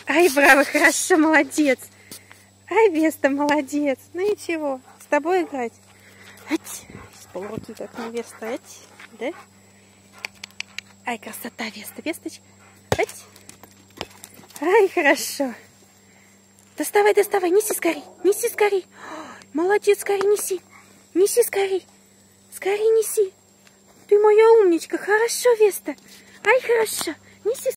Ай, браво, хорошо, молодец. Ай, Веста, молодец. Ну ничего, с тобой играть. Ать, с полруки как невеста, ать, да? Ай, красота, Веста, Весточка. Ать. Ай, хорошо. Доставай, доставай, неси скорей, неси скорей. Молодец, скорей неси. Неси скорей. Скорей неси. Ты моя умничка, хорошо, Веста. Ай, хорошо, неси.